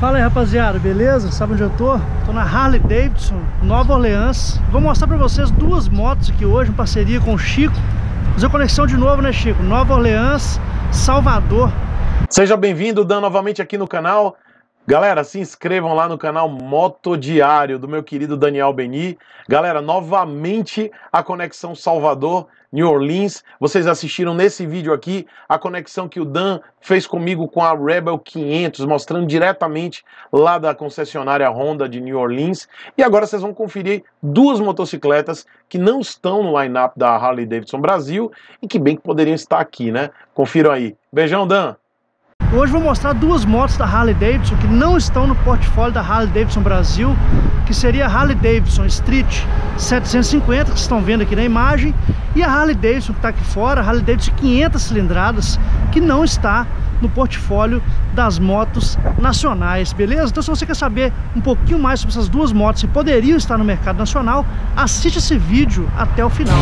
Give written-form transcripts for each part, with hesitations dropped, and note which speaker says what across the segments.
Speaker 1: Fala aí, rapaziada, beleza? Sabe onde eu tô? Tô na Harley Davidson, Nova Orleans. Vou mostrar pra vocês duas motos aqui hoje, em parceria com o Chico. Fazer conexão de novo, né, Chico? Nova Orleans, Salvador.
Speaker 2: Seja bem-vindo, Dan, novamente aqui no canal. Galera, se inscrevam lá no canal Moto Diário do meu querido Daniel Beni. Galera, novamente a conexão Salvador, New Orleans. Vocês assistiram nesse vídeo aqui a conexão que o Dan fez comigo com a Rebel 500, mostrando diretamente lá da concessionária Honda de New Orleans. E agora vocês vão conferir duas motocicletas que não estão no line-up da Harley Davidson Brasil e que bem que poderiam estar aqui, né? Confiram aí. Beijão, Dan!
Speaker 1: Hoje vou mostrar duas motos da Harley Davidson que não estão no portfólio da Harley Davidson Brasil, que seria a Harley Davidson Street 750, que vocês estão vendo aqui na imagem, e a Harley Davidson que está aqui fora, a Harley Davidson 500 cilindradas, que não está no portfólio das motos nacionais, beleza? Então se você quer saber um pouquinho mais sobre essas duas motos que poderiam estar no mercado nacional, assiste esse vídeo até o final.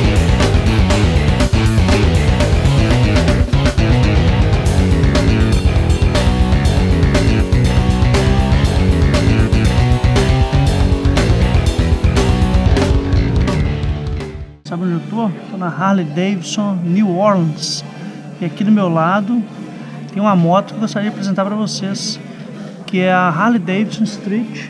Speaker 1: Sabe onde eu tô? Tô na Harley Davidson New Orleans. E aqui do meu lado tem uma moto que eu gostaria de apresentar para vocês, que é a Harley Davidson Street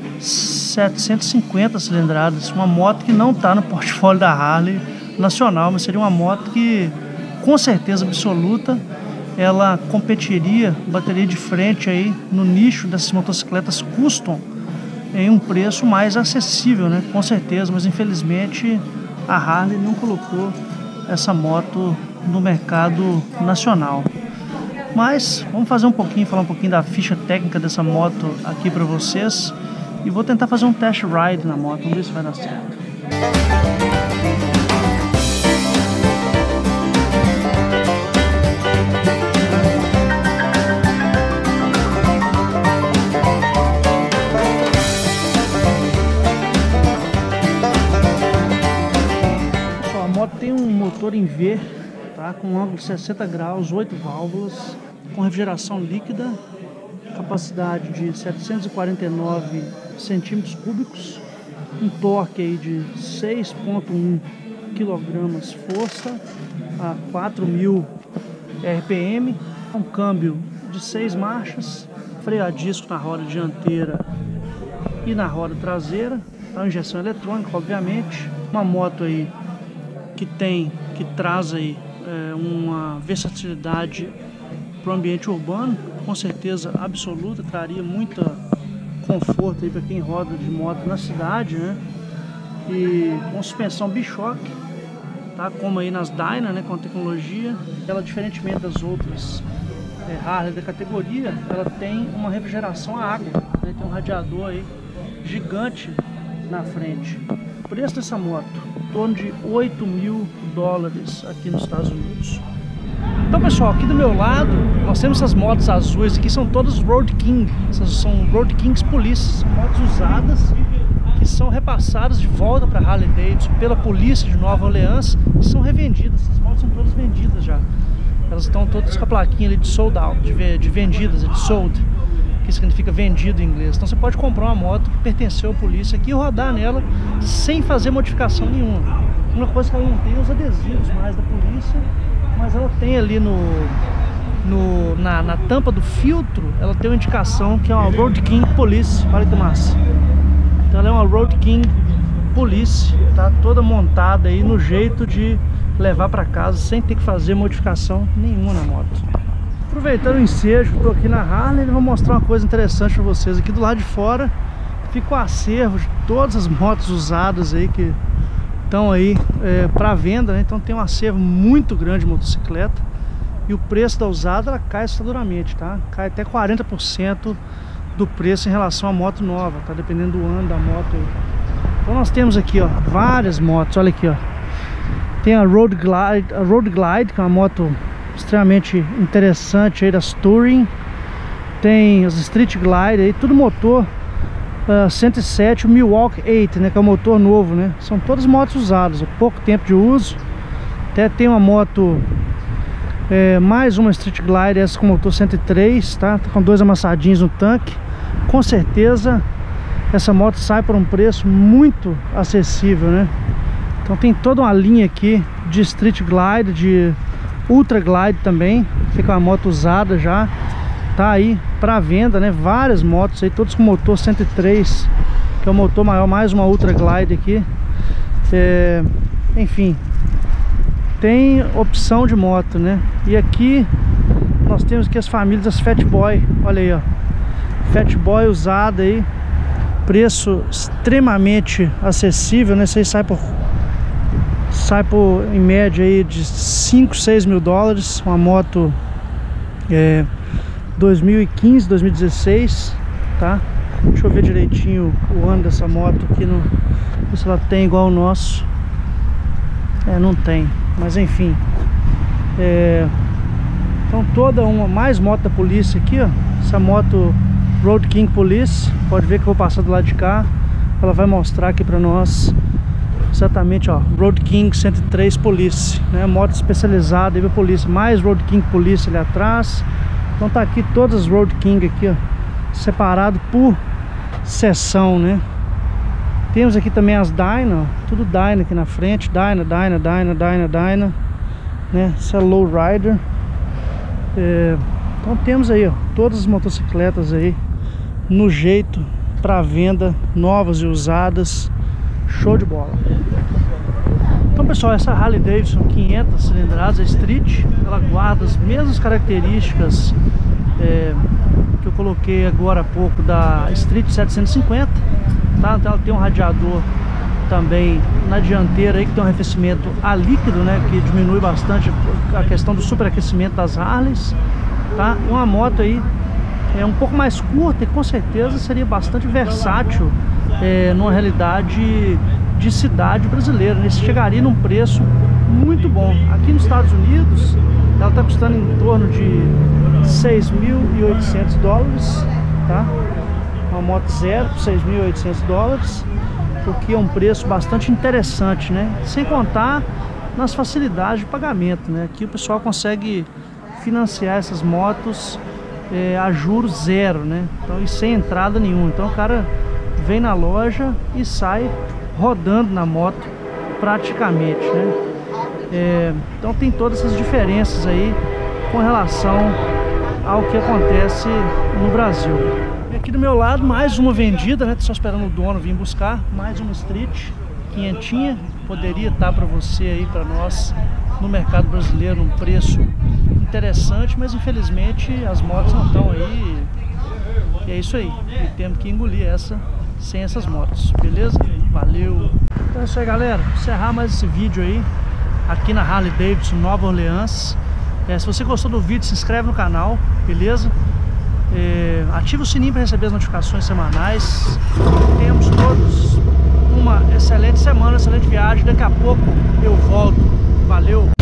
Speaker 1: 750 cilindradas. Uma moto que não está no portfólio da Harley nacional, mas seria uma moto que, com certeza absoluta, ela competiria, bateria de frente aí no nicho dessas motocicletas custom em um preço mais acessível, né? Com certeza, mas infelizmente a Harley não colocou essa moto no mercado nacional. Mas vamos falar um pouquinho da ficha técnica dessa moto aqui para vocês. E vou tentar fazer um test ride na moto, vamos ver se vai dar certo. Tem um motor em V, tá? Com um ângulo de 60 graus, 8 válvulas, com refrigeração líquida, capacidade de 749 centímetros cúbicos, um torque aí de 6,1 kg força a 4.000 RPM, um câmbio de 6 marchas, freio a disco na roda dianteira e na roda traseira, a injeção eletrônica, obviamente. Uma moto aí que traz aí uma versatilidade para o ambiente urbano, com certeza absoluta, traria muito conforto aí para quem roda de moto na cidade, né? E com suspensão bichoque, tá? Como aí nas Dyna, né? Com tecnologia, ela, diferentemente das outras Harley da categoria, ela tem uma refrigeração a água, né? Tem um radiador aí gigante na frente. O preço dessa moto, em torno de $8.000 aqui nos Estados Unidos. Então, pessoal, aqui do meu lado nós temos essas motos azuis aqui, são todas Road King. Essas são Road Kings Police, são motos usadas que são repassadas de volta para Harley Davidson pela polícia de Nova Orleans e são revendidas. Essas motos são todas vendidas já. Elas estão todas com a plaquinha ali de sold out, de vendidas, de sold, que significa vendido em inglês. Então você pode comprar uma moto que pertenceu à polícia aqui e rodar nela sem fazer modificação nenhuma. Uma coisa que ela não tem é os adesivos mais da polícia, mas ela tem ali na tampa do filtro, ela tem uma indicação que é uma Road King Police. Olha que massa. Então ela é uma Road King Police, tá toda montada aí no jeito de levar para casa sem ter que fazer modificação nenhuma na moto. Aproveitando o ensejo, estou aqui na Harley e vou mostrar uma coisa interessante para vocês. Aqui do lado de fora fica o acervo de todas as motos usadas aí que estão aí para venda, né? Então tem um acervo muito grande de motocicleta e o preço da usada ela cai assustadoramente, tá? Cai até 40% do preço em relação à moto nova, tá? Dependendo do ano da moto aí. Então nós temos aqui, ó, várias motos. Olha aqui, ó. Tem a Road Glide, que é uma moto extremamente interessante aí das Touring. Tem as Street Glide aí, tudo motor 107, o Milwaukee 8, né, que é o motor novo, né? São todas motos usadas, há pouco tempo de uso. Até tem uma moto Mais uma Street Glide, essa com motor 103, tá? Tá com 2 amassadinhos no tanque. Com certeza essa moto sai por um preço muito acessível, né? Então tem toda uma linha aqui de Street Glide, de Ultra Glide também. Fica uma moto usada já, tá aí para venda, né? Várias motos aí, todas com motor 103, que é o motor maior, mais uma Ultra Glide aqui. Enfim, tem opção de moto, né? E aqui nós temos aqui as famílias das Fat Boy. Olha aí, ó, Fat Boy usada aí, preço extremamente acessível, né? Isso aí sai por em média aí de 5, 6 mil dólares. Uma moto 2015, 2016, tá? Deixa eu ver direitinho o ano dessa moto aqui, ver se ela tem igual o nosso. Não tem, mas enfim. Então mais moto da polícia aqui, ó. Essa moto Road King Police, pode ver que eu vou passar do lado de cá. Ela vai mostrar aqui pra nós exatamente, ó, Road King 103 Police, né? Moto especializada aí pra polícia. Mais Road King Police ali atrás. Então tá aqui todas as Road King aqui, ó, separado por seção, né? Temos aqui também as Dyna, ó, tudo Dyna aqui na frente. Dyna, né? Essa é Lowrider. Então temos aí, ó, todas as motocicletas aí no jeito para venda, novas e usadas. Show de bola. Então, pessoal, essa Harley Davidson 500 cilindradas, a Street, ela guarda as mesmas características que eu coloquei agora há pouco da Street 750, tá? Então ela tem um radiador também na dianteira aí, que tem um arrefecimento a líquido, né? Que diminui bastante a questão do superaquecimento das Harleys, tá? E uma moto aí um pouco mais curta e com certeza seria bastante versátil numa realidade de cidade brasileira, né? Chegaria num preço muito bom. Aqui nos Estados Unidos ela está custando em torno de 6.800 dólares, tá? Uma moto zero por 6.800 dólares, o que é um preço bastante interessante, né? Sem contar nas facilidades de pagamento, né? Aqui o pessoal consegue financiar essas motos a juros zero, né? Então, e sem entrada nenhuma. Então o cara vem na loja e sai rodando na moto praticamente, né? Então tem todas essas diferenças aí com relação ao que acontece no Brasil. E aqui do meu lado mais uma vendida, né? Tô só esperando o dono vir buscar. Mais uma Street quinhentinha, poderia estar para você aí, para nós no mercado brasileiro num preço interessante, mas infelizmente as motos não estão aí. E é isso aí, e temos que engolir essa sem essas motos, beleza? Valeu! Então é isso aí, galera, vou encerrar mais esse vídeo aí aqui na Harley Davidson Nova Orleans. Se você gostou do vídeo, se inscreve no canal, beleza? Ativa o sininho para receber as notificações semanais. Temos todos uma excelente semana, excelente viagem. Daqui a pouco eu volto. Valeu!